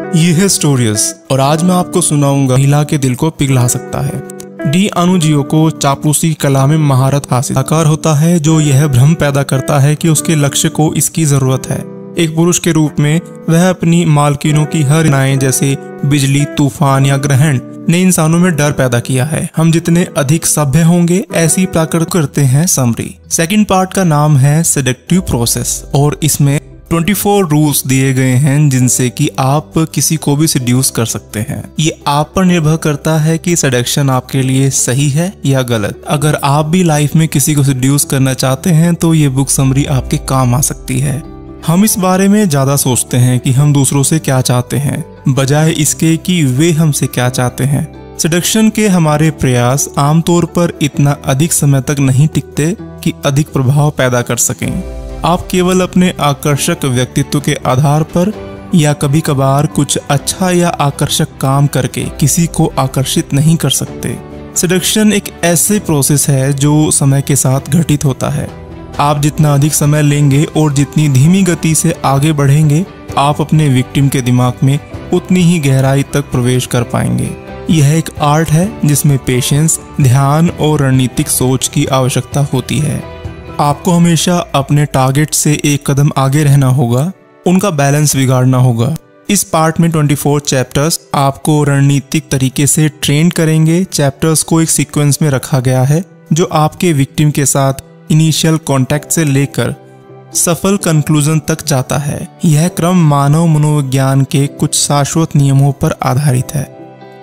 ये है स्टोरीज और आज मैं आपको सुनाऊंगा महिला के दिल को पिघला सकता है। डी अनुजियो को चापलूसी कला में महारत हासिल आकार होता है जो यह भ्रम पैदा करता है कि उसके लक्ष्य को इसकी जरूरत है। एक पुरुष के रूप में वह अपनी मालकिनों की हर घटनाएं जैसे बिजली, तूफान या ग्रहण ने इंसानों में डर पैदा किया है। हम जितने अधिक सभ्य होंगे ऐसी प्रकृति करते हैं समरी। सेकंड पार्ट का नाम है सेडक्टिव प्रोसेस और इसमें 24 रूल्स दिए गए हैं जिनसे कि आप किसी को भी सेड्यूस कर सकते हैं। ये आप पर निर्भर करता है कि सेडक्शन आपके लिए सही है या गलत। अगर आप भी लाइफ में किसी को सेड्यूस करना चाहते हैं तो ये बुक समरी आपके काम आ सकती है। हम इस बारे में ज्यादा सोचते हैं कि हम दूसरों से क्या चाहते हैं बजाय इसके कि वे हमसे क्या चाहते हैं। सेडक्शन के हमारे प्रयास आमतौर पर इतना अधिक समय तक नहीं टिकते कि अधिक प्रभाव पैदा कर सकें। आप केवल अपने आकर्षक व्यक्तित्व के आधार पर या कभी कभार कुछ अच्छा या आकर्षक काम करके किसी को आकर्षित नहीं कर सकते। सेडक्शन एक ऐसे प्रोसेस है जो समय के साथ घटित होता है। आप जितना अधिक समय लेंगे और जितनी धीमी गति से आगे बढ़ेंगे आप अपने विक्टिम के दिमाग में उतनी ही गहराई तक प्रवेश कर पाएंगे। यह एक आर्ट है जिसमें पेशेंस, ध्यान और रणनीतिक सोच की आवश्यकता होती है। आपको हमेशा अपने टारगेट से एक कदम आगे रहना होगा, उनका बैलेंस बिगाड़ना होगा। इस पार्ट में 24 चैप्टर्स आपको रणनीतिक तरीके से ट्रेन करेंगे। चैप्टर्स को एक सीक्वेंस में रखा गया है जो आपके विक्टिम के साथ इनिशियल कांटेक्ट से लेकर सफल कंक्लूजन तक जाता है। यह क्रम मानव मनोविज्ञान के कुछ शाश्वत नियमों पर आधारित है।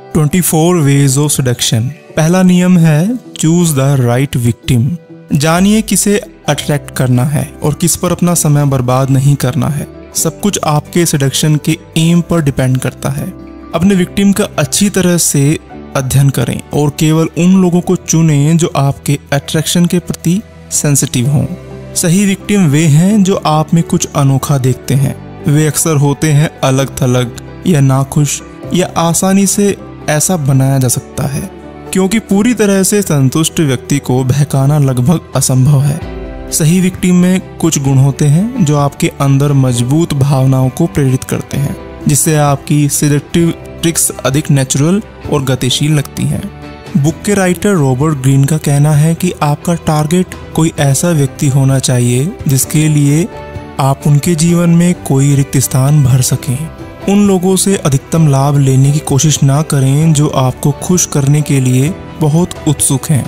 24 वेज ऑफ सेडक्शन। पहला नियम है चूज द राइट विक्टिम। जानिए किसे अट्रैक्ट करना है और किस पर अपना समय बर्बाद नहीं करना है। सब कुछ आपके सेडक्शन के एम पर डिपेंड करता है। अपने विक्टिम का अच्छी तरह से अध्ययन करें और केवल उन लोगों को चुनें जो आपके अट्रैक्शन के प्रति सेंसिटिव हों। सही विक्टिम वे हैं जो आप में कुछ अनोखा देखते हैं। वे अक्सर होते हैं अलग थलग या नाखुश या आसानी से ऐसा बनाया जा सकता है क्योंकि पूरी तरह से संतुष्ट व्यक्ति को बहकाना लगभग असंभव है। सही विक्टिम में कुछ गुण होते हैं जो आपके अंदर मजबूत भावनाओं को प्रेरित करते हैं जिससे आपकी सेडक्टिव ट्रिक्स अधिक नेचुरल और गतिशील लगती हैं। बुक के राइटर रॉबर्ट ग्रीन का कहना है कि आपका टारगेट कोई ऐसा व्यक्ति होना चाहिए जिसके लिए आप उनके जीवन में कोई रिक्त स्थान भर सकें। उन लोगों से अधिकतम लाभ लेने की कोशिश ना करें जो आपको खुश करने के लिए बहुत उत्सुक हैं।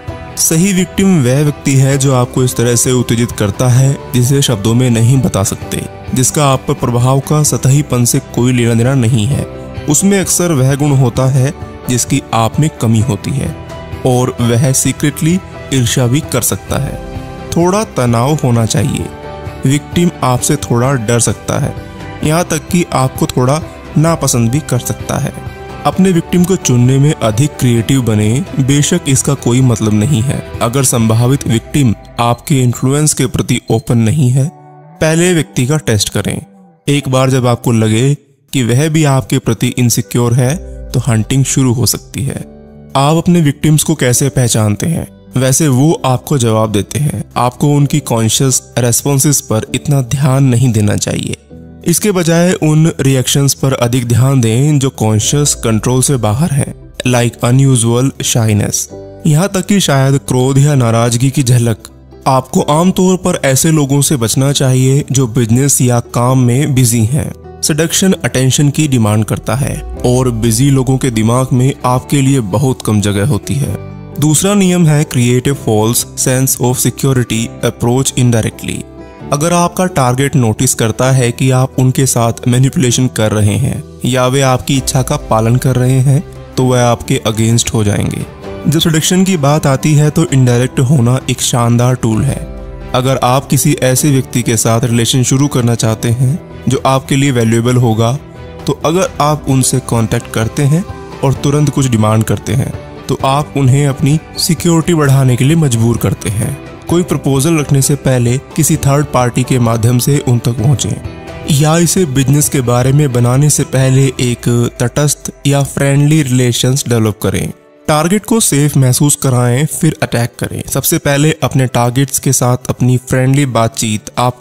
सही विक्टिम वह व्यक्ति है जो आपको इस तरह से उत्तेजित करता है जिसे शब्दों में नहीं बता सकते, जिसका आप पर प्रभाव का सतहीपन से कोई लेना देना नहीं है। उसमें अक्सर वह गुण होता है जिसकी आप में कमी होती है और वह सीक्रेटली ईर्ष्या भी कर सकता है। थोड़ा तनाव होना चाहिए। विक्टिम आपसे थोड़ा डर सकता है, यहाँ तक कि आपको थोड़ा नापसंद भी कर सकता है। अपने विक्टिम को चुनने में अधिक क्रिएटिव बने। बेशक इसका कोई मतलब नहीं है अगर संभावित विक्टिम आपके इन्फ्लुएंस के प्रति ओपन नहीं है। पहले व्यक्ति का टेस्ट करें। एक बार जब आपको लगे कि वह भी आपके प्रति इनसिक्योर है तो हंटिंग शुरू हो सकती है। आप अपने विक्टिम्स को कैसे पहचानते हैं? वैसे वो आपको जवाब देते हैं। आपको उनकी कॉन्शियस रेस्पॉन्सेस पर इतना ध्यान नहीं देना चाहिए। इसके बजाय उन रिएक्शंस पर अधिक ध्यान दें जो कॉन्शियस कंट्रोल से बाहर हैं, लाइक अनयूजुअल शाइनेस, यहाँ तक कि शायद क्रोध या नाराजगी की झलक। आपको आमतौर पर ऐसे लोगों से बचना चाहिए जो बिजनेस या काम में बिजी हैं। सेडक्शन अटेंशन की डिमांड करता है और बिजी लोगों के दिमाग में आपके लिए बहुत कम जगह होती है। दूसरा नियम है create a false sense of security approach indirectly. अगर आपका टारगेट नोटिस करता है कि आप उनके साथ मैनिपुलेशन कर रहे हैं या वे आपकी इच्छा का पालन कर रहे हैं तो वह आपके अगेंस्ट हो जाएंगे। जब सेडक्शन की बात आती है तो इनडायरेक्ट होना एक शानदार टूल है। अगर आप किसी ऐसे व्यक्ति के साथ रिलेशन शुरू करना चाहते हैं जो आपके लिए वैल्यूएबल होगा तो अगर आप उनसे कांटेक्ट करते हैं और तुरंत कुछ डिमांड करते हैं तो आप उन्हें अपनी सिक्योरिटी बढ़ाने के लिए मजबूर करते हैं। कोई प्रपोजल रखने से पहले किसी थर्ड पार्टी के माध्यम से उन तक पहुंचें या इसे बिजनेस के बारे में बनाने से पहले एक तटस्थ या फ्रेंडली रिलेशंस डेवलप करें। टारगेट को सेफ महसूस कराएं फिर अटैक करें। सबसे पहले अपने टारगेट्स के साथ अपनी फ्रेंडली बातचीत आपको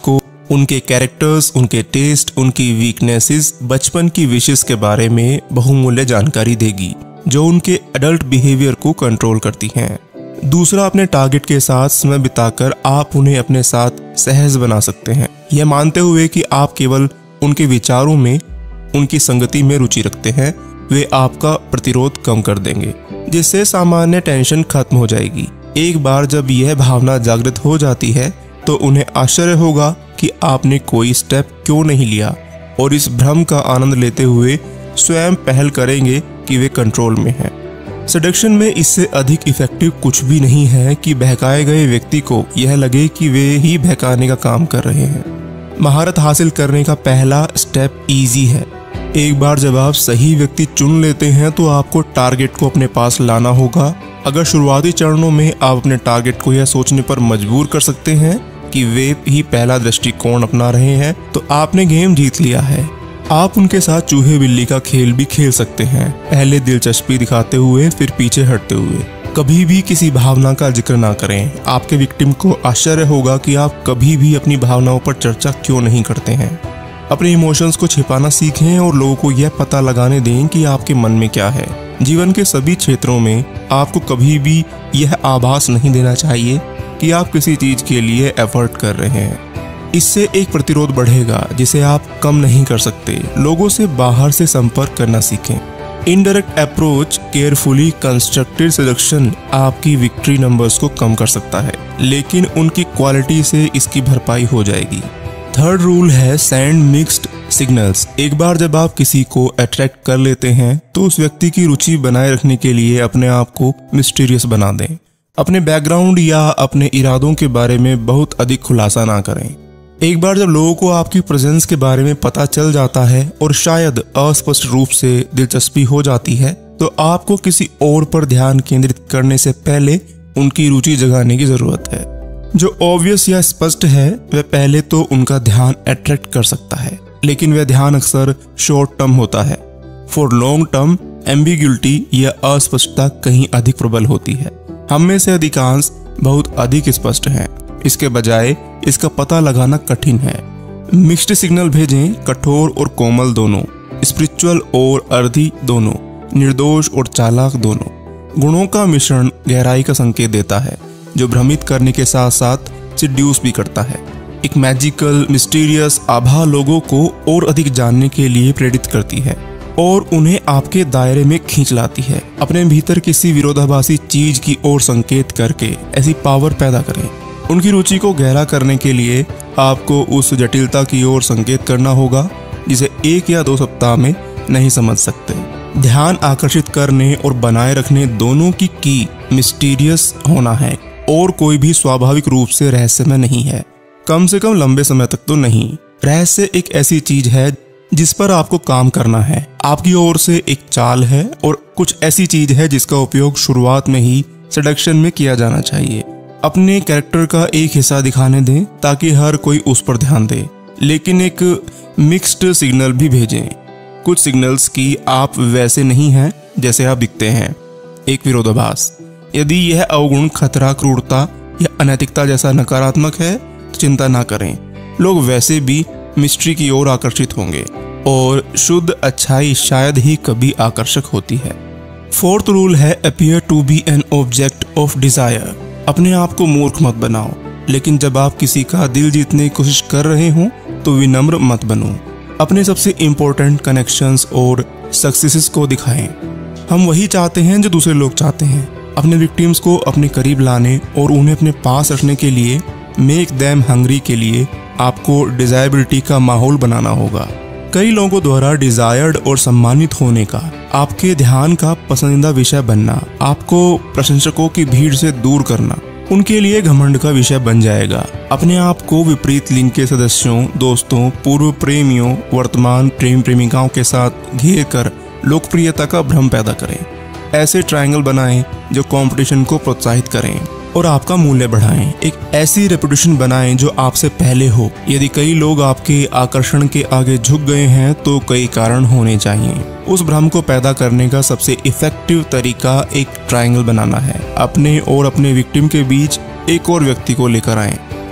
उनके कैरेक्टर्स, उनके टेस्ट, उनकी वीकनेसेस, बचपन की विशेस के बारे में बहुमूल्य जानकारी देगी जो उनके एडल्ट बिहेवियर को कंट्रोल करती हैं। दूसरा, अपने टारगेट के साथ समय बिताकर आप उन्हें अपने साथ सहज बना सकते हैं, यह मानते हुए कि आप केवल उनके विचारों में, उनकी संगति में रुचि रखते हैं। वे आपका प्रतिरोध कम कर देंगे, जिससे सामान्य टेंशन खत्म हो जाएगी। एक बार जब यह भावना जागृत हो जाती है तो उन्हें आश्चर्य होगा कि आपने कोई स्टेप क्यों नहीं लिया, और इस भ्रम का आनंद लेते हुए स्वयं पहल करेंगे कि वे कंट्रोल में हैं। सेडक्शन में इससे अधिक इफेक्टिव कुछ भी नहीं है कि बहकाए गए व्यक्ति को यह लगे कि वे ही बहकाने का काम कर रहे हैं। महारत हासिल करने का पहला स्टेप इजी है। एक बार जब आप सही व्यक्ति चुन लेते हैं तो आपको टारगेट को अपने पास लाना होगा। अगर शुरुआती चरणों में आप अपने टारगेट को यह सोचने पर मजबूर कर सकते हैं कि वे ही पहला दृष्टिकोण अपना रहे हैं, तो आपने गेम जीत लिया है। आप उनके साथ चूहे बिल्ली का खेल भी खेल सकते हैं, पहले दिलचस्पी दिखाते हुए फिर पीछे हटते हुए। कभी भी किसी भावना का जिक्र ना करें। आपके विक्टिम को आश्चर्य होगा कि आप कभी भी अपनी भावनाओं पर चर्चा क्यों नहीं करते हैं। अपने इमोशंस को छिपाना सीखें और लोगों को यह पता लगाने दें कि आपके मन में क्या है। जीवन के सभी क्षेत्रों में आपको कभी भी यह आभास नहीं देना चाहिए कि आप किसी चीज के लिए एफर्ट कर रहे हैं। इससे एक प्रतिरोध बढ़ेगा जिसे आप कम नहीं कर सकते। लोगों से बाहर से संपर्क करना सीखें। Indirect approach, carefully constructed seduction आपकी विक्ट्री नंबर्स को कम कर सकता है, लेकिन उनकी क्वालिटी से इसकी भरपाई हो जाएगी। थर्ड रूल है सेंड मिक्स्ड सिग्नल्स। एक बार जब आप किसी को अट्रैक्ट कर लेते हैं तो उस व्यक्ति की रुचि बनाए रखने के लिए अपने आप को मिस्टीरियस बना दें। अपने बैकग्राउंड या अपने इरादों के बारे में बहुत अधिक खुलासा ना करें। एक बार जब लोगों को आपकी प्रेजेंस के बारे में पता चल जाता है और शायद अस्पष्ट रूप से दिलचस्पी हो जाती है, तो आपको किसी और पर ध्यान केंद्रित करने से पहले उनकी रुचि जगाने की जरूरत है। जो ऑब्वियस या स्पष्ट है वह पहले तो उनका ध्यान अट्रैक्ट कर सकता है, लेकिन वह ध्यान अक्सर शॉर्ट टर्म होता है। फॉर लॉन्ग टर्म एम्बिग्युइटी या अस्पष्टता कहीं अधिक प्रबल होती है। हम में से अधिकांश बहुत अधिक स्पष्ट हैं, इसके बजाय इसका पता लगाना कठिन है। मिक्स्ड सिग्नल भेजें, कठोर और कोमल दोनों, स्पिरिचुअल और अर्धी दोनों, निर्दोष और चालाक दोनों। गुणों का मिश्रण गहराई का संकेत देता है, जो भ्रमित करने के साथ साथ सिड्यूस भी करता है। एक मैजिकल मिस्टीरियस आभा लोगों को और अधिक जानने के लिए प्रेरित करती है और उन्हें आपके दायरे में खींच लाती है। अपने भीतर किसी विरोधाभासी चीज की ओर संकेत करके ऐसी पावर पैदा करें। उनकी रुचि को गहरा करने के लिए आपको उस जटिलता की ओर संकेत करना होगा जिसे 1 या 2 सप्ताह में नहीं समझ सकते। ध्यान आकर्षित करने और बनाए रखने दोनों की मिस्टीरियस होना है, और कोई भी स्वाभाविक रूप से रहस्यमय नहीं है, कम से कम लंबे समय तक तो नहीं। रहस्य एक ऐसी चीज है जिस पर आपको काम करना है, आपकी ओर से एक चाल है, और कुछ ऐसी चीज है जिसका उपयोग शुरुआत में ही सेडक्शन में किया जाना चाहिए। अपने कैरेक्टर का एक हिस्सा दिखाने दें ताकि हर कोई उस पर ध्यान दे, लेकिन एक मिक्स्ड सिग्नल भी भेजें। कुछ सिग्नल्स की आप वैसे नहीं हैं जैसे आप दिखते हैं। एक विरोधाभास, यदि यह अवगुण, खतरा, क्रूरता या अनैतिकता जैसा नकारात्मक है तो चिंता ना करें। लोग वैसे भी मिस्ट्री की ओर आकर्षित होंगे, और शुद्ध अच्छाई शायद ही कभी आकर्षक होती है। फोर्थ रूल है appear to be an object of desire. अपने आप को मूर्ख मत बनाओ, लेकिन जब आप किसी का दिल जीतने की कोशिश कर रहे हो तो विनम्र मत बनो। अपने सबसे इम्पोर्टेंट कनेक्शंस और सक्सेसेस को दिखाएं। हम वही चाहते हैं जो दूसरे लोग चाहते हैं। अपने विक्टिम्स को अपने करीब लाने और उन्हें अपने पास रखने के लिए, मेक देम हंग्री के लिए आपको डिजायबिलिटी का माहौल बनाना होगा। कई लोगों द्वारा डिजायर्ड और सम्मानित होने का आपके ध्यान का पसंदीदा विषय बनना, आपको प्रशंसकों की भीड़ से दूर करना उनके लिए घमंड का विषय बन जाएगा। अपने आप को विपरीत लिंग के सदस्यों, दोस्तों, पूर्व प्रेमियों, वर्तमान प्रेम प्रेमिकाओं के साथ घेर कर लोकप्रियता का भ्रम पैदा करें। ऐसे ट्रायंगल बनाएं जो कंपटीशन को प्रोत्साहित करें और आपका मूल्य बढ़ाएं। एक ऐसी रेपुटेशन बनाएं जो आपसे पहले हो। यदि कई लोग आपके आकर्षण के आगे झुक गए हैं तो कई कारण होने चाहिए। उस भ्रम को पैदा करने का सबसे इफेक्टिव तरीका एक ट्रायंगल बनाना है। अपने और अपने विक्टिम के बीच एक और व्यक्ति को लेकर आएं।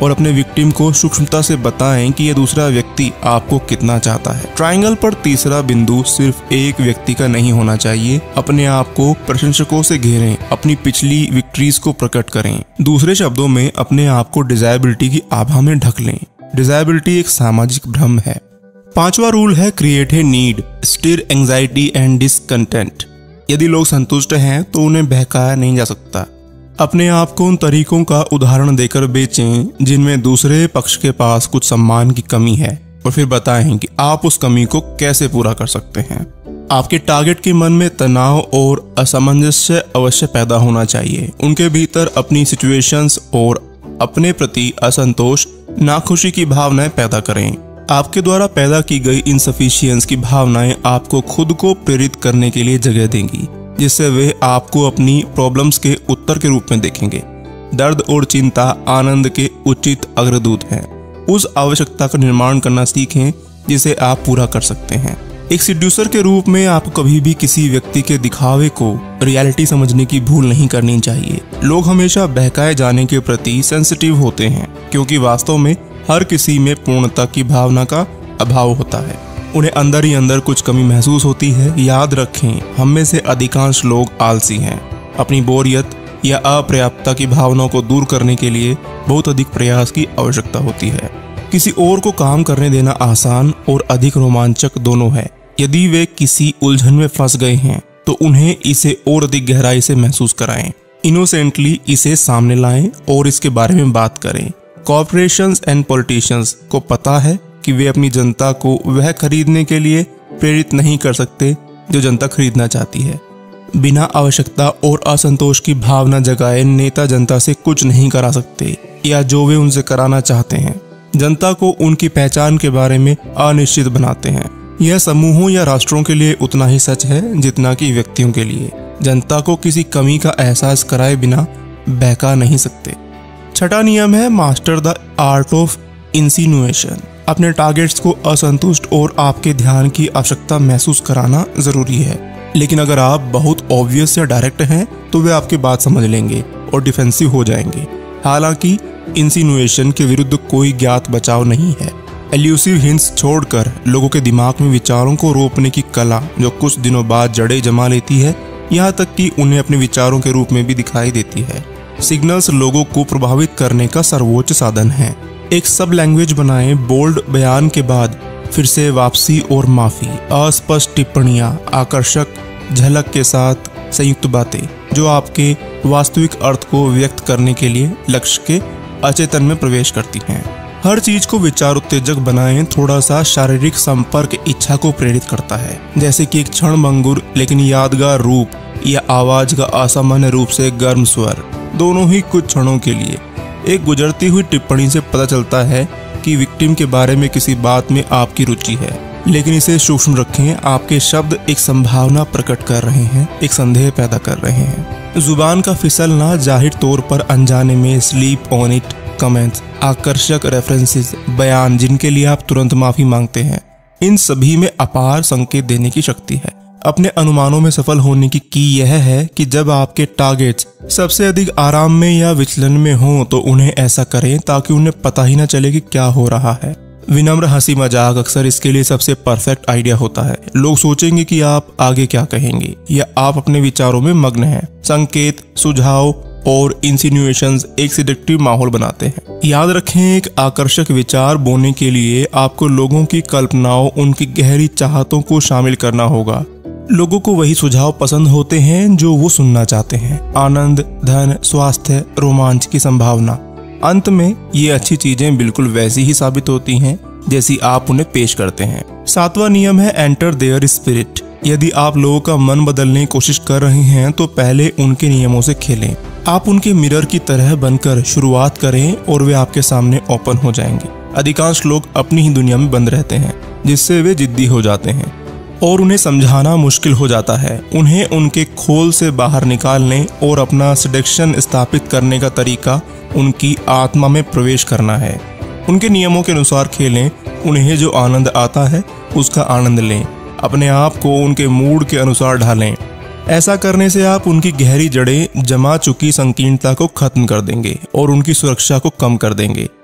और अपने विक्टिम को सूक्ष्मता से बताएं कि यह दूसरा व्यक्ति आपको कितना चाहता है। ट्रायंगल पर तीसरा बिंदु सिर्फ एक व्यक्ति का नहीं होना चाहिए। अपने आप को प्रशंसकों से घेरें, अपनी पिछली विक्ट्रीज को प्रकट करें। दूसरे शब्दों में अपने आप को डिजायबिलिटी की आभा में ढक लें। डिजायबिलिटी एक सामाजिक भ्रम है। पांचवा रूल है create a need, stir anxiety and discontent. यदि लोग संतुष्ट हैं तो उन्हें बहकाया नहीं जा सकता। अपने आप को उन तरीकों का उदाहरण देकर बेचें जिनमें दूसरे पक्ष के पास कुछ सम्मान की कमी है, और फिर बताएं कि आप उस कमी को कैसे पूरा कर सकते हैं। आपके टारगेट के मन में तनाव और असमंजस्य अवश्य पैदा होना चाहिए। उनके भीतर अपनी सिचुएशंस और अपने प्रति असंतोष, नाखुशी की भावनाएं पैदा करें। आपके द्वारा पैदा की गई इनसफिशियंस की भावनाएं आपको खुद को प्रेरित करने के लिए जगह देंगी, जिससे वे आपको अपनी प्रॉब्लम्स के उत्तर के रूप में देखेंगे। दर्द और चिंता आनंद के उचित अग्रदूत हैं। उस आवश्यकता का निर्माण करना सीखें जिसे आप पूरा कर सकते हैं। एक सीड्यूसर के रूप में आपको कभी भी किसी व्यक्ति के दिखावे को रियलिटी समझने की भूल नहीं करनी चाहिए। लोग हमेशा बहकाए जाने के प्रति सेंसिटिव होते हैं, क्योंकि वास्तव में हर किसी में पूर्णता की भावना का अभाव होता है। उन्हें अंदर ही अंदर कुछ कमी महसूस होती है। याद रखें, हम में से अधिकांश लोग आलसी हैं। अपनी बोरियत या अपर्याप्तता की भावनाओं को दूर करने के लिए बहुत अधिक प्रयास की आवश्यकता होती है। किसी और को काम करने देना आसान और अधिक रोमांचक दोनों है। यदि वे किसी उलझन में फंस गए हैं तो उन्हें इसे और अधिक गहराई से महसूस कराएं। इनोसेंटली इसे सामने लाएं और इसके बारे में बात करें। कॉर्पोरेशंस एंड पॉलिटिशियंस को पता है कि वे अपनी जनता को वह खरीदने के लिए प्रेरित नहीं कर सकते जो जनता खरीदना चाहती है। बिना आवश्यकता और असंतोष की भावना जगाए नेता जनता से कुछ नहीं करा सकते, या जो वे उनसे कराना चाहते हैं जनता को उनकी पहचान के बारे में अनिश्चित बनाते हैं। यह समूहों या राष्ट्रों के लिए उतना ही सच है जितना कि व्यक्तियों के लिए। जनता को किसी कमी का एहसास कराए बिना बहका नहीं सकते। छठा नियम है master the art of insinuation. अपने टारगेट्स को असंतुष्ट और आपके ध्यान की आवश्यकता महसूस कराना जरूरी है, लेकिन अगर आप बहुत ऑब्वियस या डायरेक्ट हैं तो वे आपकी बात समझ लेंगे और डिफेंसिव हो जाएंगे। हालांकि इंसिनुएशन के विरुद्ध कोई ज्ञात बचाव नहीं है। एल्यूसिव हिंट्स छोड़कर लोगों के दिमाग में विचारों को रोपने की कला जो कुछ दिनों बाद जड़ें जमा लेती है, यहाँ तक कि उन्हें अपने विचारों के रूप में भी दिखाई देती है। सिग्नल्स लोगों को प्रभावित करने का सर्वोच्च साधन है। एक सब लैंग्वेज बनाएं। बोल्ड बयान के बाद फिर से वापसी और माफी, अस्पष्ट टिप्पणियां, आकर्षक झलक के साथ संयुक्त बातें जो आपके वास्तविक अर्थ को व्यक्त करने के लिए लक्ष्य के अचेतन में प्रवेश करती हैं। हर चीज को विचार उत्तेजक बनाएं। थोड़ा सा शारीरिक संपर्क इच्छा को प्रेरित करता है, जैसे कि एक क्षणभंगुर लेकिन यादगार रूप या आवाज का असामान्य रूप से गर्म स्वर, दोनों ही कुछ क्षणों के लिए। एक गुजरती हुई टिप्पणी से पता चलता है कि विक्टिम के बारे में किसी बात में आपकी रुचि है, लेकिन इसे सूक्ष्म रखें। आपके शब्द एक संभावना प्रकट कर रहे हैं, एक संदेह पैदा कर रहे हैं। जुबान का फिसलना, जाहिर तौर पर अनजाने में स्लीप ऑन इट कमेंट्स, आकर्षक रेफरेंसेस, बयान जिनके लिए आप तुरंत माफी मांगते हैं, इन सभी में अपार संकेत देने की शक्ति है। अपने अनुमानों में सफल होने की यह है कि जब आपके टारगेट्स सबसे अधिक आराम में या विचलन में हों तो उन्हें ऐसा करें ताकि उन्हें पता ही न चले कि क्या हो रहा है। विनम्र हंसी मजाक अक्सर इसके लिए सबसे परफेक्ट आइडिया होता है। लोग सोचेंगे कि आप आगे क्या कहेंगे या आप अपने विचारों में मग्न हैं। संकेत, सुझाव और इंसिनुएशंस एक सिडक्टिव माहौल बनाते हैं। याद रखें, एक आकर्षक विचार बोने के लिए आपको लोगों की कल्पनाओं, उनकी गहरी चाहतों को शामिल करना होगा। लोगों को वही सुझाव पसंद होते हैं जो वो सुनना चाहते हैं। आनंद, धन, स्वास्थ्य, रोमांच की संभावना। अंत में ये अच्छी चीजें बिल्कुल वैसी ही साबित होती हैं जैसी आप उन्हें पेश करते हैं। सातवां नियम है एंटर देयर स्पिरिट। यदि आप लोगों का मन बदलने की कोशिश कर रहे हैं तो पहले उनके नियमों से खेलें। आप उनके मिरर की तरह बनकर शुरुआत करें और वे आपके सामने ओपन हो जाएंगे। अधिकांश लोग अपनी ही दुनिया में बंद रहते हैं, जिससे वे जिद्दी हो जाते हैं और उन्हें समझाना मुश्किल हो जाता है। उन्हें उनके खोल से बाहर निकालने और अपना सडेक्शन स्थापित करने का तरीका उनकी आत्मा में प्रवेश करना है। उनके नियमों के अनुसार खेलें। उन्हें जो आनंद आता है उसका आनंद लें। अपने आप को उनके मूड के अनुसार ढालें। ऐसा करने से आप उनकी गहरी जड़ें जमा चुकी संकीर्णता को खत्म कर देंगे और उनकी सुरक्षा को कम कर देंगे।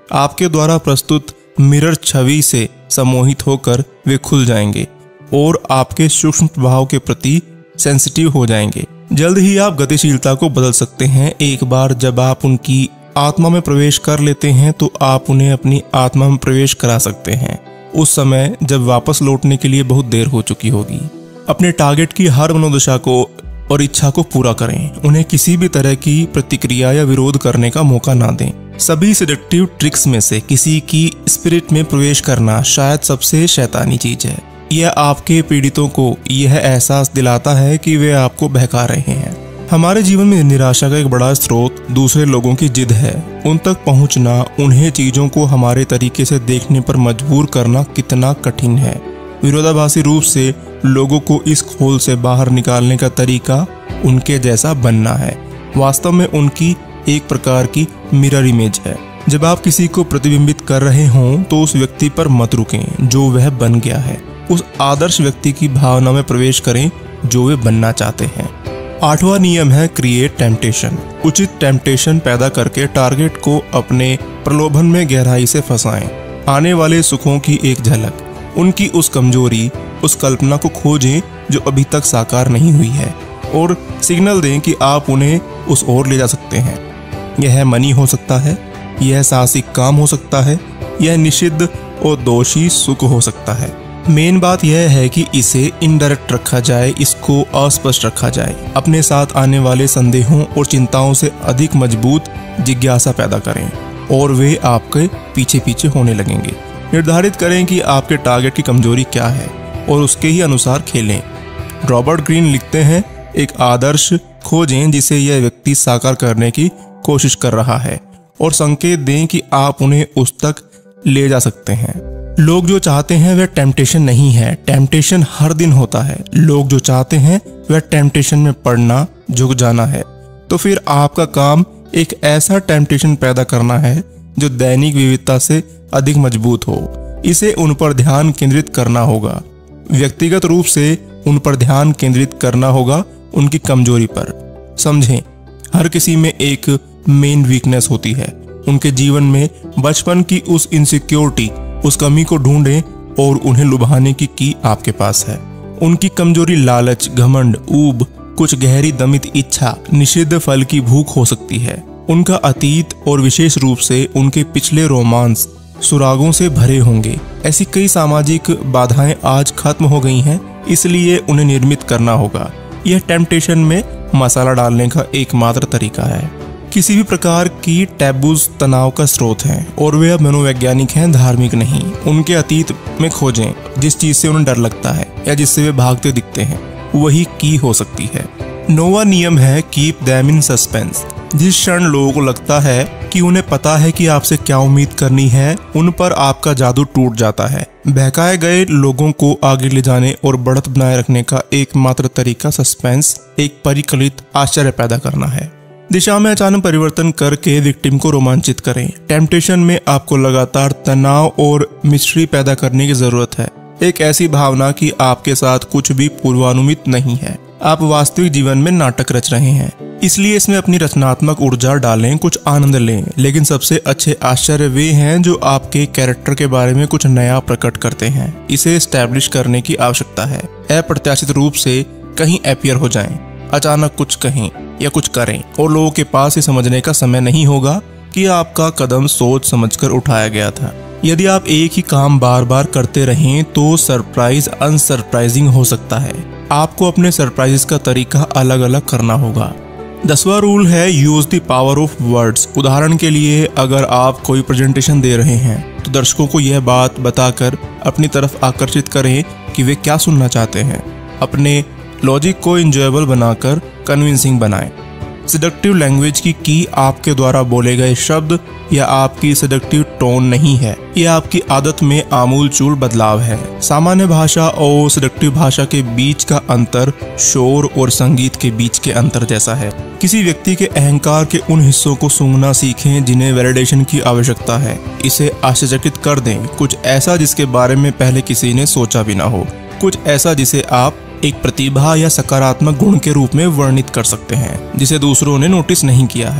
आपके द्वारा प्रस्तुत मिरर छवि से सम्मोहित होकर वे खुल जाएंगे और आपके सूक्ष्म प्रभाव के प्रति सेंसिटिव हो जाएंगे। जल्द ही आप गतिशीलता को बदल सकते हैं। एक बार जब आप उनकी आत्मा में प्रवेश कर लेते हैं तो आप उन्हें अपनी आत्मा में प्रवेश करा सकते हैं, उस समय जब वापस लौटने के लिए बहुत देर हो चुकी होगी। अपने टारगेट की हर मनोदशा को और इच्छा को पूरा करें। उन्हें किसी भी तरह की प्रतिक्रिया या विरोध करने का मौका ना दें। सभी सेडक्टिव ट्रिक्स में से किसी की स्पिरिट में प्रवेश करना शायद सबसे शैतानी चीज है। यह आपके पीड़ितों को यह एहसास दिलाता है कि वे आपको बहका रहे हैं। हमारे जीवन में निराशा का एक बड़ा स्रोत दूसरे लोगों की जिद है। उन तक पहुंचना, उन्हें चीजों को हमारे तरीके से देखने पर मजबूर करना कितना कठिन है। विरोधाभासी रूप से लोगों को इस खोल से बाहर निकालने का तरीका उनके जैसा बनना है। वास्तव में उनकी एक प्रकार की मिरर इमेज है। जब आप किसी को प्रतिबिंबित कर रहे हों तो उस व्यक्ति पर मत रुकें जो वह बन गया है। उस आदर्श व्यक्ति की भावना में प्रवेश करें जो वे बनना चाहते हैं। 8वां नियम है क्रिएट टेम्पटेशन। उचित टेम्पटेशन पैदा करके टारगेट को अपने प्रलोभन में गहराई से फंसाएं। आने वाले सुखों की एक झलक, उनकी उस कमजोरी, उस कल्पना को खोजें जो अभी तक साकार नहीं हुई है और सिग्नल दें कि आप उन्हें उस ओर ले जा सकते हैं। यह मनी हो सकता है, यह साहसिक काम हो सकता है, यह निषिद्ध और दोषी सुख हो सकता है। मेन बात यह है कि इसे इनडायरेक्ट रखा जाए, इसको अस्पष्ट रखा जाए। अपने साथ आने वाले संदेहों और चिंताओं से अधिक मजबूत जिज्ञासा पैदा करें और वे आपके पीछे पीछे होने लगेंगे। निर्धारित करें कि आपके टारगेट की कमजोरी क्या है और उसके ही अनुसार खेलें। रॉबर्ट ग्रीन लिखते हैं, एक आदर्श खोजें जिसे यह व्यक्ति साकार करने की कोशिश कर रहा है और संकेत दें कि आप उन्हें उस तक ले जा सकते हैं। लोग जो चाहते हैं वह टेम्पटेशन नहीं है, टेम्पटेशन हर दिन होता है। लोग जो चाहते हैं वह टेम्पटेशन में पड़ना, झुक जाना है। तो फिर आपका काम एक ऐसा टेम्पटेशन पैदा करना है जो दैनिक विविधता से अधिक मजबूत हो। इसे उन पर ध्यान केंद्रित करना होगा, व्यक्तिगत रूप से उन पर ध्यान केंद्रित करना होगा, उनकी कमजोरी पर। समझें, हर किसी में एक मेन वीकनेस होती है। उनके जीवन में बचपन की उस इनसिक्योरिटी, उस कमी को ढूंढें और उन्हें लुभाने की की आपके पास है। उनकी कमजोरी लालच, घमंड, ऊब, कुछ गहरी दमित इच्छा, निषिद्ध फल की भूख हो सकती है। उनका अतीत और विशेष रूप से उनके पिछले रोमांस सुरागों से भरे होंगे। ऐसी कई सामाजिक बाधाएं आज खत्म हो गई हैं, इसलिए उन्हें निर्मित करना होगा। यह टेम्पटेशन में मसाला डालने का एकमात्र तरीका है। किसी भी प्रकार की टैबूज तनाव का स्रोत हैं और वे अब मनोवैज्ञानिक हैं, धार्मिक नहीं। उनके अतीत में खोजें जिस चीज से उन्हें डर लगता है या जिससे वे भागते दिखते हैं, वही की हो सकती है। 9वां नियम है कीप देम इन सस्पेंस। जिस क्षण लोगों को लगता है कि उन्हें पता है कि आपसे क्या उम्मीद करनी है, उन पर आपका जादू टूट जाता है। बहकाए गए लोगों को आगे ले जाने और बढ़त बनाए रखने का एकमात्र तरीका सस्पेंस, एक परिकलित आश्चर्य पैदा करना है। दिशा में अचानक परिवर्तन करके विक्टिम को रोमांचित करें। टेम्पटेशन में आपको लगातार तनाव और मिस्ट्री पैदा करने की जरूरत है। एक ऐसी भावना कि आपके साथ कुछ भी पूर्वानुमित नहीं है, आप वास्तविक जीवन में नाटक रच रहे हैं। इसलिए इसमें अपनी रचनात्मक ऊर्जा डालें, कुछ आनंद लें। लेकिन सबसे अच्छे आश्चर्य वे हैं जो आपके कैरेक्टर के बारे में कुछ नया प्रकट करते हैं। इसे एस्टैब्लिश करने की आवश्यकता है। अप्रत्याशित रूप से कहीं अपीयर हो जाएं, अचानक कुछ कहें या कुछ करें और लोगों के पास ये समझने का समय नहीं होगा कि आपका कदम सोच समझकर उठाया गया था। यदि आप एक ही काम बार बार करते रहें तो सरप्राइज अनसरप्राइजिंग हो सकता है। आपको अपने सरप्राइजेस का तरीका अलग अलग करना होगा। 10वां रूल है use the power of words. उदाहरण के लिए, अगर आप कोई प्रेजेंटेशन दे रहे हैं तो दर्शकों को यह बात बताकर अपनी तरफ आकर्षित करें कि वे क्या सुनना चाहते हैं। अपने लॉजिक को इंजॉयबल बनाकर कन्विंसिंग बनाएं। सेडक्टिव लैंग्वेज की आपके द्वारा बोले गए शब्द या आपकी सेडक्टिव टोन नहीं है, यह आपकी आदत में आमूलचूल बदलाव है। सामान्य भाषा और सेडक्टिव भाषा के बीच का अंतर शोर और संगीत के बीच के अंतर जैसा है। किसी व्यक्ति के अहंकार के उन हिस्सों को सूंघना सीखें जिन्हें वैलिडेशन की आवश्यकता है। इसे आश्चर्यचकित कर दें, कुछ ऐसा जिसके बारे में पहले किसी ने सोचा भी ना हो, कुछ ऐसा जिसे आप एक प्रतिभा या सकारात्मक गुण के रूप में वर्णित कर सकते हैं जिसे दूसरों ने नोटिस नहीं किया है।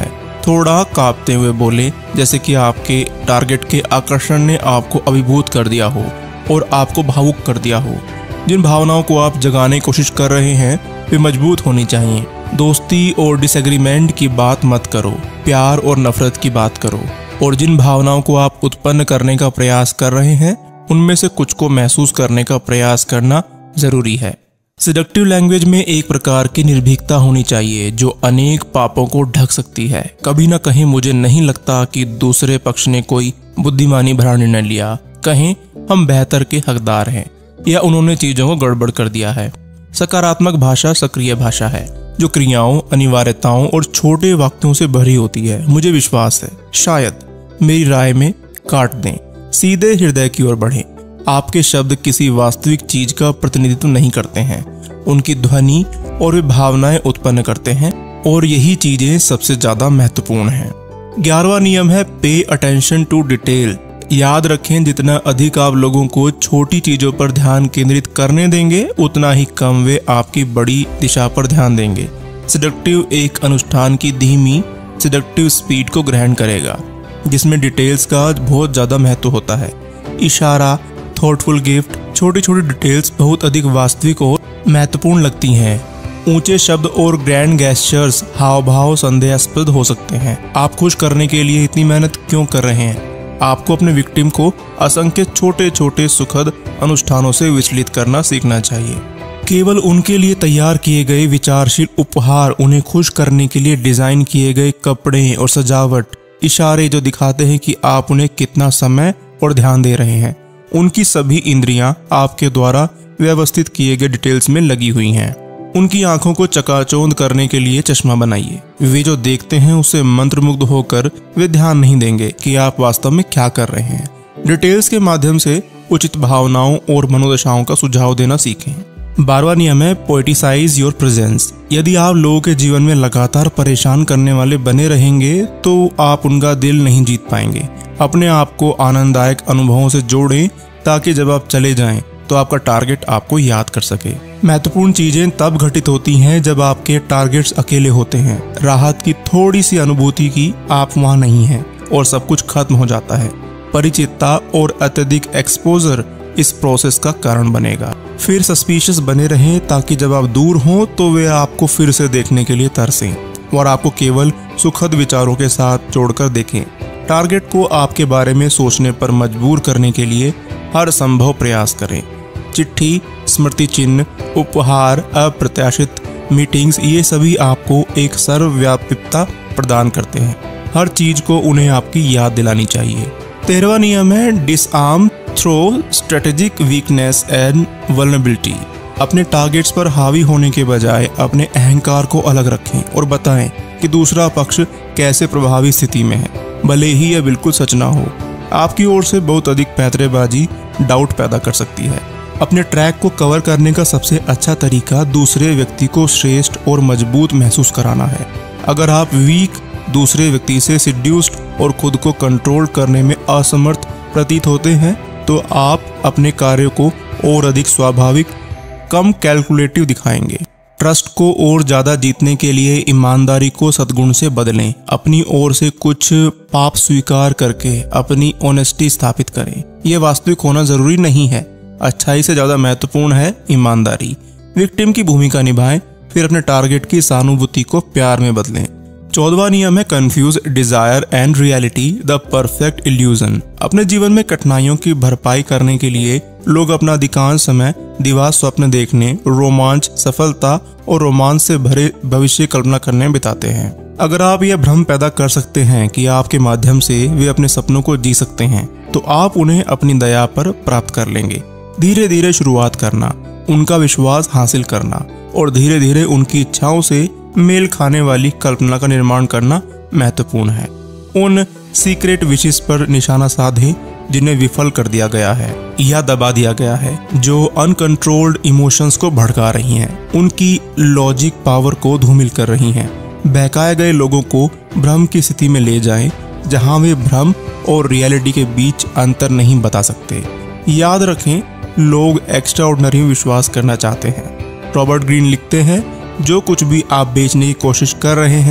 थोड़ा कांपते हुए बोले, जैसे कि आपके टारगेट के आकर्षण ने आपको अभिभूत कर दिया हो और आपको भावुक कर दिया हो। जिन भावनाओं को आप जगाने की कोशिश कर रहे हैं वे मजबूत होनी चाहिए। दोस्ती और डिसएग्रीमेंट की बात मत करो, प्यार और नफरत की बात करो। और जिन भावनाओं को आप उत्पन्न करने का प्रयास कर रहे हैं उनमें से कुछ को महसूस करने का प्रयास करना जरूरी है। सेडक्टिव लैंग्वेज में एक प्रकार की निर्भीकता होनी चाहिए जो अनेक पापों को ढक सकती है। कभी ना कहीं मुझे नहीं लगता कि दूसरे पक्ष ने कोई बुद्धिमानी भरा निर्णय लिया, कहें हम बेहतर के हकदार हैं या उन्होंने चीजों को गड़बड़ कर दिया है। सकारात्मक भाषा सक्रिय भाषा है जो क्रियाओं, अनिवार्यताओं और छोटे वाक्यों से भरी होती है। मुझे विश्वास है, शायद मेरी राय में काट दें, सीधे हृदय की ओर बढ़ें। आपके शब्द किसी वास्तविक चीज का प्रतिनिधित्व नहीं करते हैं, उनकी ध्वनि और वे भावनाएं उत्पन्न करते हैं और यही चीजें सबसे ज्यादा महत्वपूर्ण हैं। 11वां नियम है पे अटेंशन टू डिटेल। याद रखें, जितना अधिक आप लोगों को छोटी चीजों पर ध्यान केंद्रित करने देंगे उतना ही कम वे आपकी बड़ी दिशा पर ध्यान देंगे। सेडक्टिव एक अनुष्ठान की धीमी सेडक्टिव स्पीड को ग्रहण करेगा जिसमें डिटेल्स का बहुत ज्यादा महत्व होता है। इशारा, थॉटफुल गिफ्ट, छोटी छोटी डिटेल्स बहुत अधिक वास्तविक और महत्वपूर्ण लगती हैं। ऊंचे शब्द और ग्रैंड गेस्चर्स, हाव भाव संदेहास्पद हो सकते हैं। आप खुश करने के लिए इतनी मेहनत क्यों कर रहे हैं? आपको अपने विक्टिम को असंख्य छोटे छोटे सुखद अनुष्ठानों से विचलित करना सीखना चाहिए। केवल उनके लिए तैयार किए गए विचारशील उपहार, उन्हें खुश करने के लिए डिजाइन किए गए कपड़े और सजावट, इशारे जो दिखाते हैं कि आप उन्हें कितना समय और ध्यान दे रहे हैं। उनकी सभी इंद्रियां आपके द्वारा व्यवस्थित किए गए डिटेल्स में लगी हुई हैं। उनकी आंखों को चकाचौंध करने के लिए चश्मा बनाइए। वे जो देखते हैं उससे मंत्रमुग्ध होकर वे ध्यान नहीं देंगे कि आप वास्तव में क्या कर रहे हैं। डिटेल्स के माध्यम से उचित भावनाओं और मनोदशाओं का सुझाव देना सीखें। 12वां नियम है पोएटिसाइज योर प्रेजेंस। यदि आप लोगों के जीवन में लगातार परेशान करने वाले बने रहेंगे तो आप उनका दिल नहीं जीत पाएंगे। अपने आप को आनंददायक अनुभवों से जोड़ें ताकि जब आप चले जाएं तो आपका टारगेट आपको याद कर सके। महत्वपूर्ण चीजें तब घटित होती हैं जब आपके टारगेट्स अकेले होते हैं। राहत की थोड़ी सी अनुभूति की आप वहां नहीं हैं और सब कुछ खत्म हो जाता है। परिचितता और अत्यधिक एक्सपोजर इस प्रोसेस का कारण बनेगा। फिर सस्पिशियस बने रहें ताकि जब आप दूर हों तो वे आपको फिर से देखने के लिए तरसें और आपको केवल सुखद विचारों के साथ जोड़कर देखें। टारगेट को आपके बारे में सोचने पर मजबूर करने के लिए हर संभव प्रयास करें। चिट्ठी, स्मृति चिन्ह, उपहार, अप्रत्याशित मीटिंग्स, ये सभी आपको एक सर्वव्यापीता प्रदान करते हैं। हर चीज को उन्हें आपकी याद दिलानी चाहिए। 13वां नियम है disarm through strategic weakness and vulnerability. अपने टारगेट्स पर हावी होने के बजाय अपने अहंकार को अलग रखें और बताएं कि दूसरा पक्ष कैसे प्रभावी स्थिति में है, भले ही यह बिल्कुल सच ना हो। आपकी ओर से बहुत अधिक पैंतरेबाजी डाउट पैदा कर सकती है। अपने ट्रैक को कवर करने का सबसे अच्छा तरीका दूसरे व्यक्ति को श्रेष्ठ और मजबूत महसूस कराना है। अगर आप वीक, दूसरे व्यक्ति से सिड्यूस्ड और खुद को कंट्रोल करने में असमर्थ प्रतीत होते हैं तो आप अपने कार्य को और अधिक स्वाभाविक, कम कैलकुलेटिव दिखाएंगे। ट्रस्ट को और ज्यादा जीतने के लिए ईमानदारी को सद्गुण से बदलें। अपनी ओर से कुछ पाप स्वीकार करके अपनी ऑनेस्टी स्थापित करें। यह वास्तविक होना जरूरी नहीं है, अच्छाई से ज्यादा महत्वपूर्ण है ईमानदारी। विक्टिम की भूमिका निभाएं, फिर अपने टारगेट की सहानुभूति को प्यार में बदलें। 14वां नियम है confuse desire and reality the perfect illusion. अपने जीवन में कठिनाइयों की भरपाई करने के लिए लोग अपना अधिकांश समय दिवा स्वप्न देखने, रोमांच, सफलता और रोमांच से भरे भविष्य कल्पना करने में बिताते हैं। अगर आप यह भ्रम पैदा कर सकते हैं कि आपके माध्यम से वे अपने सपनों को जी सकते हैं तो आप उन्हें अपनी दया पर प्राप्त कर लेंगे। धीरे धीरे शुरुआत करना, उनका विश्वास हासिल करना और धीरे धीरे उनकी इच्छाओं से मेल खाने वाली कल्पना का निर्माण करना महत्वपूर्ण है। उन सीक्रेट विशेष पर निशाना साधें जिन्हें विफल कर दिया गया है या दबा दिया गया है, जो अनकंट्रोल्ड इमोशंस को भड़का रही हैं, उनकी लॉजिक पावर को धूमिल कर रही हैं। बहकाए गए लोगों को भ्रम की स्थिति में ले जाएं, जहां वे भ्रम और रियलिटी के बीच अंतर नहीं बता सकते। याद रखें, लोग एक्स्ट्राऑर्डिनरी में विश्वास करना चाहते हैं। रॉबर्ट ग्रीन लिखते हैं, जो कुछ भी आप बेचने की कोशिश कर रहे हैं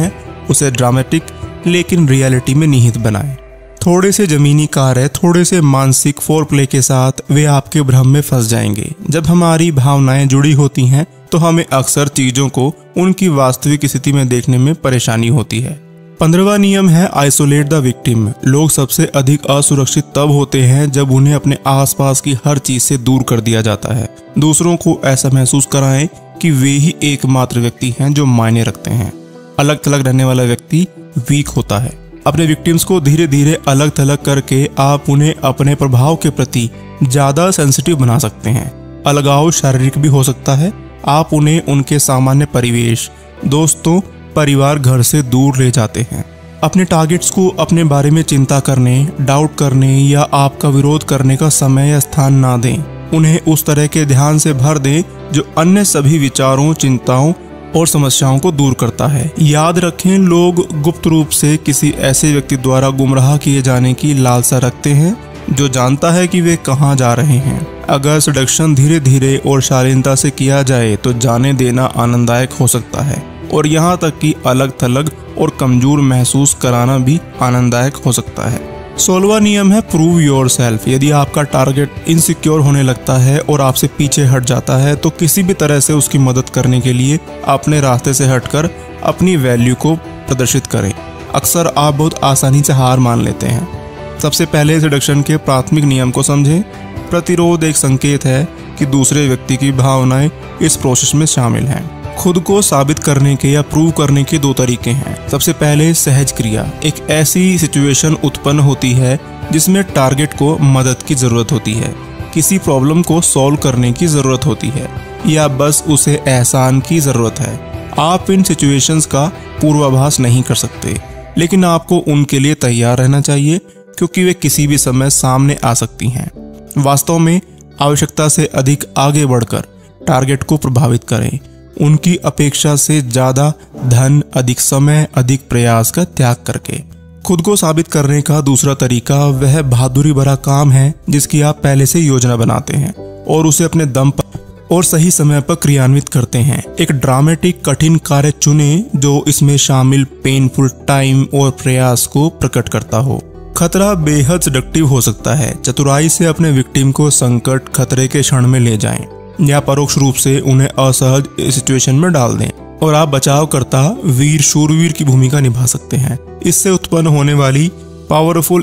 उसे ड्रामेटिक लेकिन रियलिटी में निहित बनाएं। थोड़े से जमीनी कार्य, थोड़े से मानसिक फोरप्ले के साथ वे आपके भ्रम में फंस जाएंगे। जब हमारी भावनाएं जुड़ी होती हैं तो हमें अक्सर चीजों को उनकी वास्तविक स्थिति में देखने में परेशानी होती है। 15वां नियम है आइसोलेट द विक्टिम। लोग सबसे अधिक असुरक्षित तब होते हैं जब उन्हें अपने आसपास की हर चीज से दूर कर दिया जाता है। दूसरों को ऐसा महसूस कराएं कि वे ही एकमात्र व्यक्ति हैं जो मायने रखते हैं। अलग थलग रहने वाला व्यक्ति वीक होता है। अपने विक्टिम्स को धीरे धीरे अलग थलग करके आप उन्हें अपने प्रभाव के प्रति ज्यादा सेंसिटिव बना सकते हैं। अलगाव शारीरिक भी हो सकता है। आप उन्हें उनके सामान्य परिवेश, दोस्तों, परिवार, घर से दूर ले जाते हैं। अपने टारगेट्स को अपने बारे में चिंता करने, डाउट करने या आपका विरोध करने का समय या स्थान ना दें। उन्हें उस तरह के ध्यान से भर दें जो अन्य सभी विचारों, चिंताओं और समस्याओं को दूर करता है। याद रखें, लोग गुप्त रूप से किसी ऐसे व्यक्ति द्वारा गुमराह किए जाने की लालसा रखते हैं जो जानता है कि वे कहाँ जा रहे हैं। अगर सडक्शन धीरे धीरे और शालीनता से किया जाए तो जाने देना आनंददायक हो सकता है, और यहाँ तक कि अलग थलग और कमजोर महसूस कराना भी आनंददायक हो सकता है। 16वां नियम है प्रूव योरसेल्फ। यदि आपका टारगेट इनसिक्योर होने लगता है और आपसे पीछे हट जाता है तो किसी भी तरह से उसकी मदद करने के लिए अपने रास्ते से हटकर अपनी वैल्यू को प्रदर्शित करें। अक्सर आप बहुत आसानी से हार मान लेते हैं। सबसे पहले सेडक्शन के प्राथमिक नियम को समझें। प्रतिरोध एक संकेत है कि दूसरे व्यक्ति की भावनाएं इस प्रोसेस में शामिल हैं। खुद को साबित करने के या प्रूव करने के दो तरीके हैं। सबसे पहले सहज क्रिया। एक ऐसी सिचुएशन उत्पन्न होती है जिसमें टारगेट को मदद की जरूरत होती है, किसी प्रॉब्लम को सॉल्व करने की जरूरत होती है, या बस उसे एहसान की जरूरत है। आप इन सिचुएशंस का पूर्वाभास नहीं कर सकते, लेकिन आपको उनके लिए तैयार रहना चाहिए क्योंकि वे किसी भी समय सामने आ सकती हैं। वास्तव में आवश्यकता से अधिक आगे बढ़कर टारगेट को प्रभावित करें। उनकी अपेक्षा से ज्यादा धन, अधिक समय, अधिक प्रयास का त्याग करके। खुद को साबित करने का दूसरा तरीका वह बहादुरी भरा काम है जिसकी आप पहले से योजना बनाते हैं और उसे अपने दम पर और सही समय पर क्रियान्वित करते हैं। एक ड्रामेटिक कठिन कार्य चुनें जो इसमें शामिल पेनफुल टाइम और प्रयास को प्रकट करता हो। खतरा बेहद सडक्टिव हो सकता है। चतुराई से अपने विक्टिम को संकट, खतरे के क्षण में ले जाएं या परोक्ष रूप से उन्हें असहज सिचुएशन में डाल दें, और आप बचावकर्ता, वीर, शूरवीर की भूमिका निभा सकते हैं। इससे उत्पन्न होने वाली पावरफुल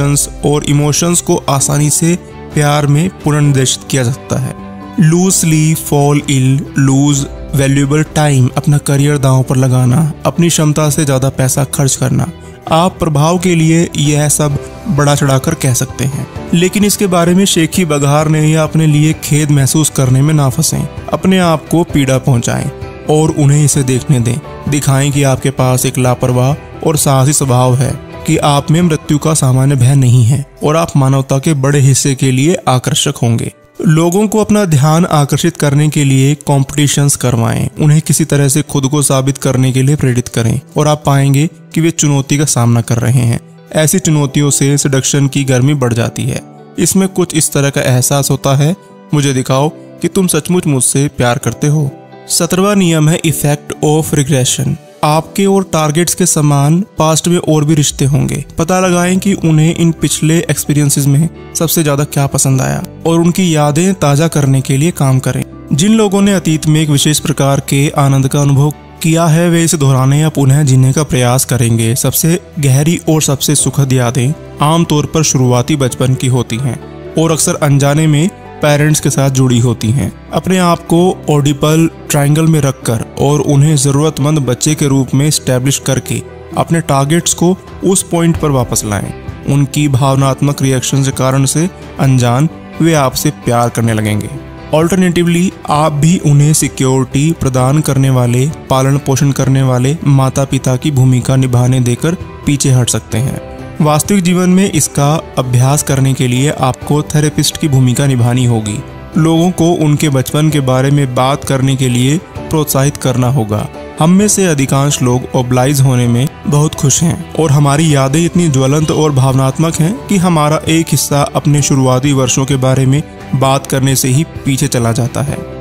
इमोशंस को आसानी से प्यार में पुनर्निर्देशित किया जा सकता है। Lose sleep, fall ill, lose valuable time, अपना करियर दांव पर लगाना, अपनी क्षमता से ज्यादा पैसा खर्च करना। आप प्रभाव के लिए यह सब बड़ा चढ़ाकर कह सकते हैं, लेकिन इसके बारे में शेखी बघारने या अपने लिए खेद महसूस करने में ना फंसें। अपने आप को पीड़ा पहुंचाएं और उन्हें इसे देखने दें। दिखाएं कि आपके पास एक लापरवाह और साहसी स्वभाव है, कि आप में मृत्यु का सामान्य भय नहीं है और आप मानवता के बड़े हिस्से के लिए आकर्षक होंगे। लोगों को अपना ध्यान आकर्षित करने के लिए कॉम्पिटिशन्स करवाएं, उन्हें किसी तरह से खुद को साबित करने के लिए प्रेरित करें, और आप पाएंगे कि वे चुनौती का सामना कर रहे हैं। ऐसी चुनौतियों से सेडक्शन की गर्मी बढ़ जाती है। इसमें कुछ इस तरह का एहसास होता है, मुझे दिखाओ कि तुम सचमुच मुझसे प्यार करते हो। 17वां नियम है इफेक्ट ऑफ रिग्रेशन। आपके और टारगेट्स के समान पास्ट में और भी रिश्ते होंगे। पता लगाएं कि उन्हें इन पिछले एक्सपीरियंसेस में सबसे ज्यादा क्या पसंद आया और उनकी यादें ताजा करने के लिए काम करें। जिन लोगों ने अतीत में एक विशेष प्रकार के आनंद का अनुभव किया है वे इसे दोहराने या पुनः जीने का प्रयास करेंगे। सबसे गहरी और सबसे सुखद यादें आमतौर पर शुरुआती बचपन की होती हैं और अक्सर अनजाने में पेरेंट्स के साथ जुड़ी होती हैं। अपने आप को ऑडिपल ट्रायंगल में रखकर और उन्हें जरूरतमंद बच्चे के रूप में स्टैब्लिश करके अपने टारगेट्स को उस पॉइंट पर वापस लाएं। उनकी भावनात्मक रिएक्शन के कारण से अनजान वे आपसे प्यार करने लगेंगे। ऑल्टरनेटिवली आप भी उन्हें सिक्योरिटी प्रदान करने वाले, पालन पोषण करने वाले माता पिता की भूमिका निभाने देकर पीछे हट सकते हैं। वास्तविक जीवन में इसका अभ्यास करने के लिए आपको थेरेपिस्ट की भूमिका निभानी होगी। लोगों को उनके बचपन के बारे में बात करने के लिए प्रोत्साहित करना होगा। हम में से अधिकांश लोग ओबलाइज होने में बहुत खुश हैं और हमारी यादें इतनी ज्वलंत और भावनात्मक हैं कि हमारा एक हिस्सा अपने शुरुआती वर्षों के बारे में बात करने से ही पीछे चला जाता है।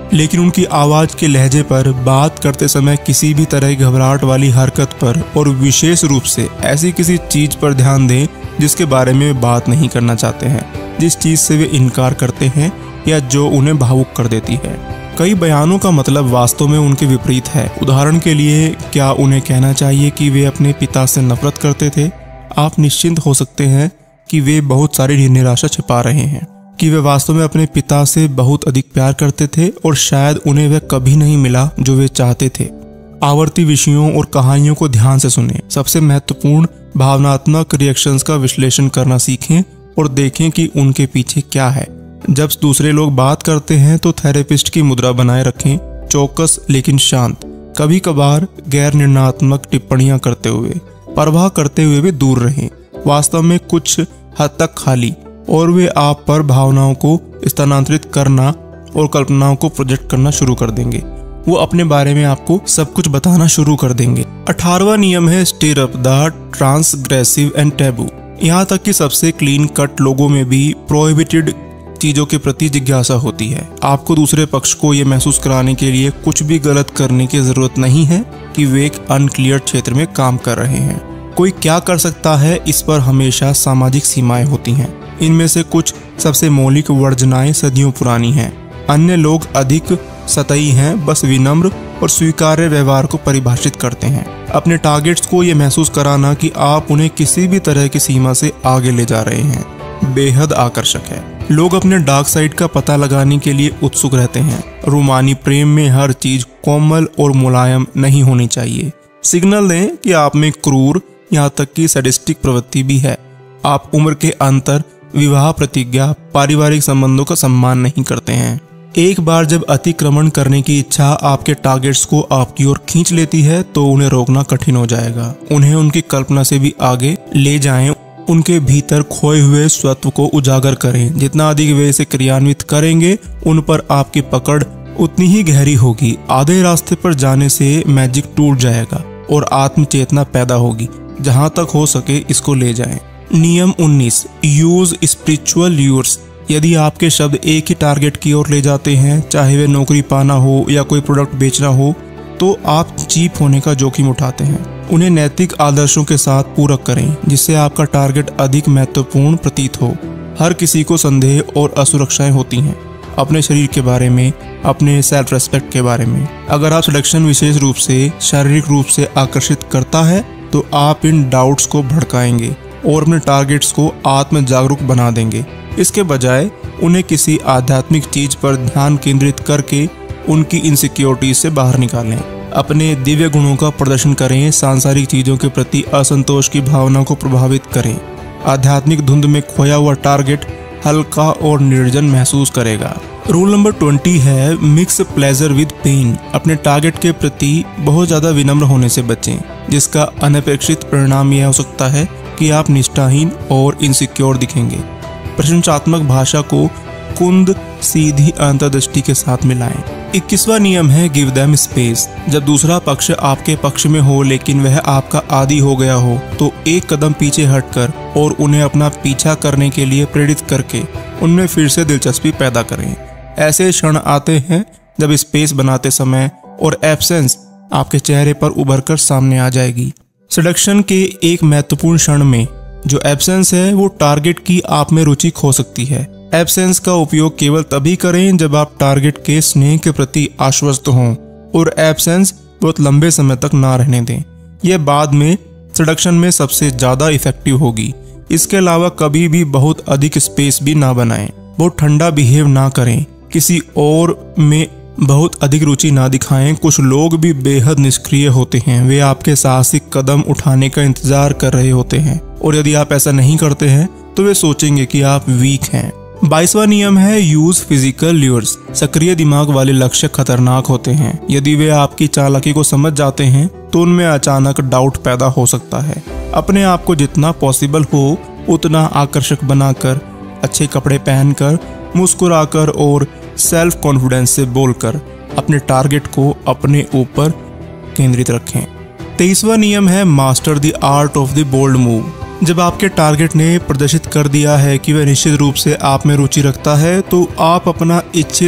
लेकिन उनकी आवाज के लहजे पर, बात करते समय किसी भी तरह की घबराहट वाली हरकत पर और विशेष रूप से ऐसी किसी चीज पर ध्यान दें जिसके बारे में बात नहीं करना चाहते हैं, जिस चीज से वे इनकार करते हैं या जो उन्हें भावुक कर देती है। कई बयानों का मतलब वास्तव में उनके विपरीत है। उदाहरण के लिए, क्या उन्हें कहना चाहिए कि वे अपने पिता से नफरत करते थे? आप निश्चिंत हो सकते हैं कि वे बहुत सारी निराशा छिपा रहे हैं, कि वे वास्तव में अपने पिता से बहुत अधिक प्यार करते थे और शायद उन्हें वह कभी नहीं मिला जो वे चाहते थे। आवर्ती विषयों और कहानियों को ध्यान से सुनें। सबसे महत्वपूर्ण भावनात्मक रिएक्शंस का विश्लेषण करना सीखें और देखें कि उनके पीछे क्या है। जब दूसरे लोग बात करते हैं तो थेरेपिस्ट की मुद्रा बनाए रखें, चौकस लेकिन शांत। कभी कभार गैर निर्णयात्मक टिप्पणियां करते हुए, परवाह करते हुए भी दूर रहें। वास्तव में कुछ हद तक खाली, और वे आप पर भावनाओं को स्थानांतरित करना और कल्पनाओं को प्रोजेक्ट करना शुरू कर देंगे। वो अपने बारे में आपको सब कुछ बताना शुरू कर देंगे। 18वां नियम है stir up the transgressive and taboo. यहाँ तक कि सबसे क्लीन कट लोगों में भी प्रोहिबिटेड चीजों के प्रति जिज्ञासा होती है। आपको दूसरे पक्ष को ये महसूस कराने के लिए कुछ भी गलत करने की जरूरत नहीं है कि वे एक अनक्लियर क्षेत्र में काम कर रहे हैं। कोई क्या कर सकता है, इस पर हमेशा सामाजिक सीमाएं होती हैं। इनमें से कुछ सबसे मौलिक वर्जनाएं सदियों पुरानी हैं। अन्य लोग अधिक सतही हैं, बस विनम्र और स्वीकार्य व्यवहार को परिभाषित करते हैं। अपने टारगेट्स को ये महसूस कराना कि आप उन्हें किसी भी तरह की सीमा से आगे ले जा रहे हैं बेहद आकर्षक है। लोग अपने डार्क साइड का पता लगाने के लिए उत्सुक रहते हैं। रूमानी प्रेम में हर चीज कोमल और मुलायम नहीं होनी चाहिए। सिग्नल दें कि आप में क्रूर, यहाँ तक कि सैडिस्टिक प्रवृत्ति भी है। आप उम्र के अंतर, विवाह प्रतिज्ञा, पारिवारिक संबंधों का सम्मान नहीं करते हैं। एक बार जब अतिक्रमण करने की इच्छा आपके टारगेट्स को आपकी ओर खींच लेती है तो उन्हें रोकना कठिन हो जाएगा। उन्हें उनकी कल्पना से भी आगे ले जाएं। उनके भीतर खोए हुए स्वत्व को उजागर करें। जितना अधिक वे इसे क्रियान्वित करेंगे, उन पर आपकी पकड़ उतनी ही गहरी होगी। आधे रास्ते पर जाने से मैजिक टूट जाएगा और आत्म चेतना पैदा होगी। जहां तक हो सके इसको ले जाएं। नियम 19, यूज स्पिरिचुअल ल्यूर्स। यदि आपके शब्द एक ही टारगेट की ओर ले जाते हैं, चाहे वे नौकरी पाना हो या कोई प्रोडक्ट बेचना हो, तो आप चीप होने का जोखिम उठाते हैं। उन्हें नैतिक आदर्शों के साथ पूरक करें, जिससे आपका टारगेट अधिक महत्वपूर्ण प्रतीत हो। हर किसी को संदेह और असुरक्षाएं होती हैं, अपने शरीर के बारे में, अपने सेल्फ रेस्पेक्ट के बारे में। अगर आप सिलेक्शन विशेष रूप से शारीरिक रूप से आकर्षित करता है, तो आप इन डाउट्स को भड़काएंगे और अपने टारगेट्स को आत्म जागरूक बना देंगे। इसके बजाय उन्हें किसी आध्यात्मिक चीज पर ध्यान केंद्रित करके उनकी इनसिक्योरिटीज से बाहर निकालें। अपने दिव्य गुणों का प्रदर्शन करें। सांसारिक चीजों के प्रति असंतोष की भावना को प्रभावित करें। आध्यात्मिक धुंध में खोया हुआ टारगेट हल्का और निर्जन महसूस करेगा। रूल नंबर 20 है मिक्स प्लेजर विद पेन। अपने टारगेट के प्रति बहुत ज्यादा विनम्र होने से बचें, जिसका अनपेक्षित परिणाम यह हो सकता है कि आप निष्ठाहीन और इनसिक्योर दिखेंगे। प्रशंसात्मक भाषा को कुंद सीधी अंतर्दृष्टि के साथ मिलाएं। 21वां नियम है गिव देम स्पेस। जब दूसरा पक्ष आपके पक्ष में हो लेकिन वह आपका आदी हो गया हो, तो एक कदम पीछे हटकर और उन्हें अपना पीछा करने के लिए प्रेरित करके उनमें फिर से दिलचस्पी पैदा करें। ऐसे क्षण आते हैं जब स्पेस बनाते समय और एब्सेंस आपके चेहरे पर उभर कर सामने आ जाएगी। सेडक्शन के एक महत्वपूर्ण क्षण में जो एब्सेंस है, वो टारगेट की आप में रुचि खो सकती है। एब्सेंस का उपयोग केवल तभी करें जब आप टारगेट के स्नेह के प्रति आश्वस्त हों, और एब्सेंस बहुत लंबे समय तक ना रहने दें। यह बाद में सेडक्शन में सबसे ज्यादा इफेक्टिव होगी। इसके अलावा कभी भी बहुत अधिक स्पेस भी ना बनाएं। बहुत ठंडा बिहेव ना करें। किसी और में बहुत अधिक रुचि ना दिखाएं। कुछ लोग भी बेहद निष्क्रिय होते हैं। वे आपके साहसिक कदम उठाने का इंतजार कर रहे होते हैं, और यदि आप ऐसा नहीं करते हैं तो वे सोचेंगे कि आप वीक हैं। 22वां नियम है यूज फिजिकल ल्यूर्स। सक्रिय दिमाग वाले लक्ष्य खतरनाक होते हैं। यदि वे आपकी चालाकी को समझ जाते हैं तो उनमें अचानक डाउट पैदा हो सकता है। अपने आप को जितना पॉसिबल हो उतना आकर्षक बनाकर, अच्छे कपड़े पहनकर, मुस्कुराकर और सेल्फ कॉन्फिडेंस से बोलकर अपने टारगेट को अपने ऊपर केंद्रित रखें। 23वां नियम है master the art of the bold move. जब आपके टारगेट ने प्रदर्शित कर दिया है कि वह निश्चित रूप से आप में रुचि रखता है, तो आप अपना इच्छित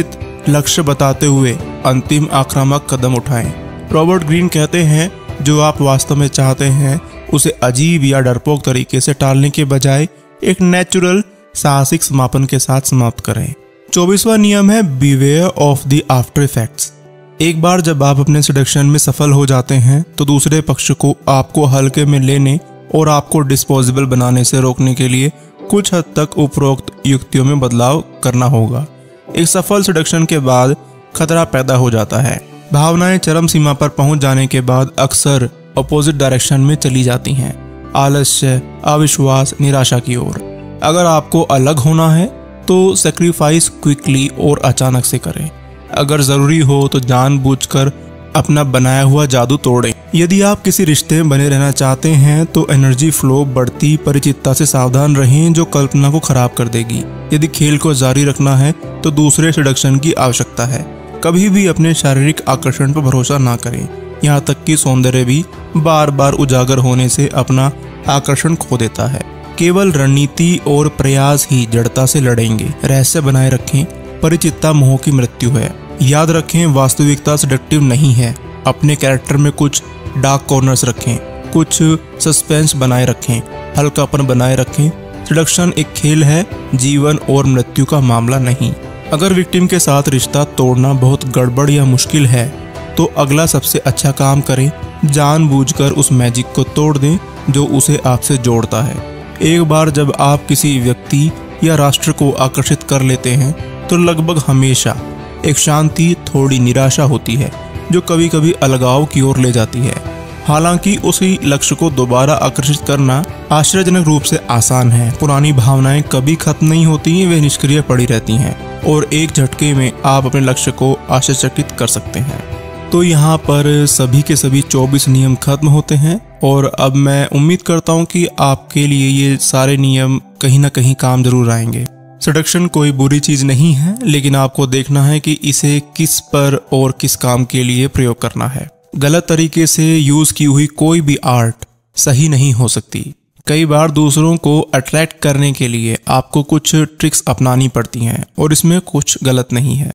लक्ष्य बताते हुए अंतिम आक्रामक कदम उठाएं। रॉबर्ट ग्रीन कहते हैं, जो आप वास्तव में चाहते हैं उसे अजीब या डरपोक तरीके से टालने के बजाय एक नेचुरल साहसिक समापन के साथ समाप्त करें। 24वां नियम है beware of the after effects. एक बार जब आप अपने सिडक्शन में सफल हो जाते हैं तो दूसरे पक्ष को आपको हल्के में लेने और आपको डिस्पोजेबल बनाने से रोकने के लिए कुछ हद तक उपरोक्त युक्तियों में बदलाव करना होगा। एक सफल सिडक्शन के बाद खतरा पैदा हो जाता है। भावनाएं चरम सीमा पर पहुंच जाने के बाद अक्सर अपोजिट डायरेक्शन में चली जाती हैं, आलस्य, अविश्वास, निराशा की ओर। अगर आपको अलग होना है तो सेक्रीफाइस क्विकली और अचानक से करें। अगर जरूरी हो तो जानबूझकर अपना बनाया हुआ जादू तोड़ें। यदि आप किसी रिश्ते में बने रहना चाहते हैं तो एनर्जी फ्लो बढ़ती परिचितता से सावधान रहें जो कल्पना को खराब कर देगी। यदि खेल को जारी रखना है तो दूसरे सिडक्शन की आवश्यकता है। कभी भी अपने शारीरिक आकर्षण पर भरोसा ना करें, यहाँ तक कि सौंदर्य भी बार बार उजागर होने से अपना आकर्षण खो देता है। केवल रणनीति और प्रयास ही जड़ता से लड़ेंगे। रहस्य बनाए रखें, परिचितता मोह की मृत्यु है। याद रखें, वास्तविकता सेडक्टिव नहीं है। अपने कैरेक्टर में कुछ डार्क कॉर्नर्स रखें, कुछ सस्पेंस बनाए रखें, हल्कापन बनाए रखें। सेडक्शन एक खेल है, जीवन और मृत्यु का मामला नहीं। अगर विक्टिम के साथ रिश्ता तोड़ना बहुत गड़बड़ या मुश्किल है तो अगला सबसे अच्छा काम करें, जानबूझकर उस मैजिक को तोड़ दें जो उसे आपसे जोड़ता है। एक बार जब आप किसी व्यक्ति या राष्ट्र को आकर्षित कर लेते हैं तो लगभग हमेशा एक शांति, थोड़ी निराशा होती है जो कभी कभी अलगाव की ओर ले जाती है। हालांकि उसी लक्ष्य को दोबारा आकर्षित करना आश्चर्यजनक रूप से आसान है। पुरानी भावनाएं कभी खत्म नहीं होती, वे निष्क्रिय पड़ी रहती हैं और एक झटके में आप अपने लक्ष्य को आश्चर्यचकित कर सकते हैं। तो यहाँ पर सभी के सभी 24 नियम खत्म होते हैं और अब मैं उम्मीद करता हूँ कि आपके लिए ये सारे नियम कहीं ना कहीं काम जरूर आएंगे। सेडक्शन कोई बुरी चीज नहीं है, लेकिन आपको देखना है कि इसे किस पर और किस काम के लिए प्रयोग करना है। गलत तरीके से यूज की हुई कोई भी आर्ट सही नहीं हो सकती। कई बार दूसरों को अट्रैक्ट करने के लिए आपको कुछ ट्रिक्स अपनानी पड़ती हैं और इसमें कुछ गलत नहीं है।